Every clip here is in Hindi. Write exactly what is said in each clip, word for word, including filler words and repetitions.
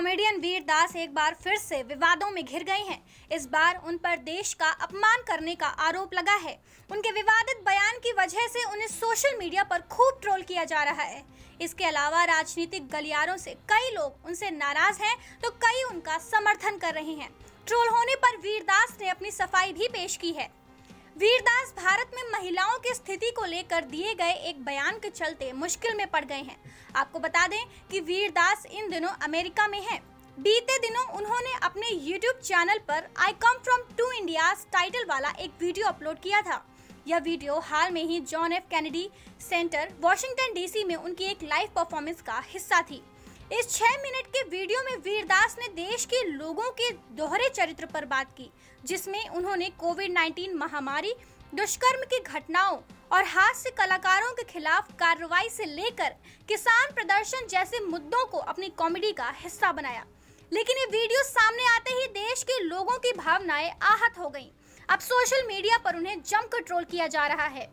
कॉमेडियन वीर दास एक बार फिर से विवादों में घिर गए हैं। इस बार उन पर देश का अपमान करने का आरोप लगा है। उनके विवादित बयान की वजह से उन्हें सोशल मीडिया पर खूब ट्रोल किया जा रहा है। इसके अलावा राजनीतिक गलियारों से कई लोग उनसे नाराज हैं, तो कई उनका समर्थन कर रहे हैं। ट्रोल होने पर वीर दास ने अपनी सफाई भी पेश की है। वीर दास भारत में महिलाओं की स्थिति को लेकर दिए गए एक बयान के चलते मुश्किल में पड़ गए हैं। आपको बता दें कि वीर दास इन दिनों अमेरिका में हैं। बीते दिनों उन्होंने अपने यूट्यूब चैनल पर I come from two India title वाला एक वीडियो अपलोड किया था। यह वीडियो हाल में ही John F Kennedy Center Washington DC में उनकी एक लाइव परफॉर्मेंस का हिस्सा थी। इस छह मिनट के वीडियो में वीर दास ने देश के लोगों के दोहरे चरित्र पर बात की, जिसमें उन्होंने कोविड नाइन्टीन महामारी, दुष्कर्म की घटनाओं और हास्य कलाकारों के खिलाफ कार्रवाई से लेकर किसान प्रदर्शन जैसे मुद्दों को अपनी कॉमेडी का हिस्सा बनाया। लेकिन ये वीडियो सामने आते ही देश के लोगों की भावनाएं आहत हो गईं। अब सोशल मीडिया पर उन्हें जमकर ट्रोल किया जा रहा है।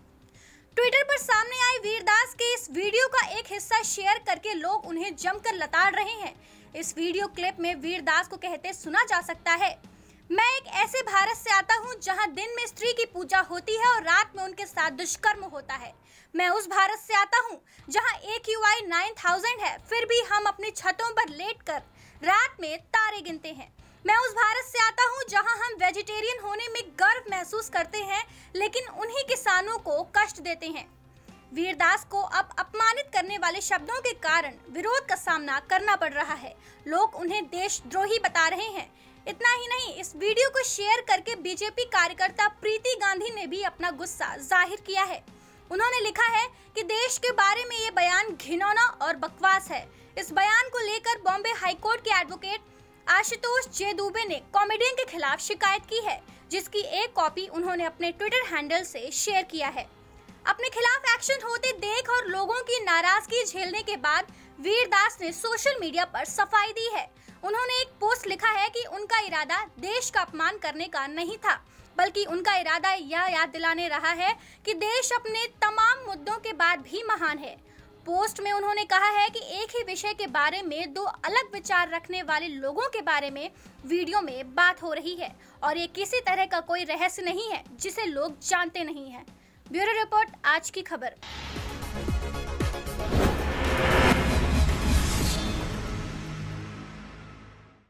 ट्विटर पर सामने आए वीर दास के इस वीडियो का एक हिस्सा शेयर करके लोग उन्हें जमकर लताड़ रहे हैं। इस वीडियो क्लिप में वीर दास को कहते सुना जा सकता है, मैं एक ऐसे भारत से आता हूं जहां दिन में स्त्री की पूजा होती है और रात में उनके साथ दुष्कर्म होता है। मैं उस भारत से आता हूं जहां A Q I nine thousand है, फिर भी हम अपनी छतों पर लेटकर रात में तारे गिनते हैं। मैं उस भारत से आता हूं जहां हम वेजिटेरियन होने में गर्व महसूस करते हैं, लेकिन उन्हीं किसानों को कष्ट देते हैं। वीर दास को अब अपमानित करने वाले शब्दों के कारण विरोध का सामना करना पड़ रहा है। लोग उन्हें देशद्रोही बता रहे हैं। इतना ही नहीं, इस वीडियो को शेयर करके बीजेपी कार्यकर्ता प्रीति गांधी ने भी अपना गुस्सा जाहिर किया है। उन्होंने लिखा है कि देश के बारे में ये बयान घिनौना और बकवास है। इस बयान को लेकर बॉम्बे हाईकोर्ट के एडवोकेट आशुतोष जे दुबे ने कॉमेडियन के खिलाफ शिकायत की है, जिसकी एक कॉपी उन्होंने अपने ट्विटर हैंडल से शेयर किया है। अपने खिलाफ एक्शन होते देख और लोगों की नाराजगी झेलने के बाद वीर दास ने सोशल मीडिया पर सफाई दी है। उन्होंने एक पोस्ट लिखा है कि उनका इरादा देश का अपमान करने का नहीं था, बल्कि उनका इरादा यह याद दिलाने रहा है कि देश अपने तमाम मुद्दों के बाद भी महान है। पोस्ट में उन्होंने कहा है कि एक ही विषय के बारे में दो अलग विचार रखने वाले लोगों के बारे में वीडियो में बात हो रही है और ये किसी तरह का कोई रहस्य नहीं है जिसे लोग जानते नहीं हैं। ब्यूरो रिपोर्ट, आज की खबर।